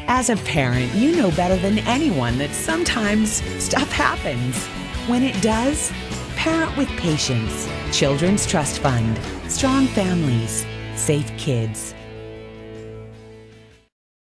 As a parent, you know better than anyone that sometimes stuff happens. When it does, parent with patience. Children's Trust Fund. Strong families. Safe kids.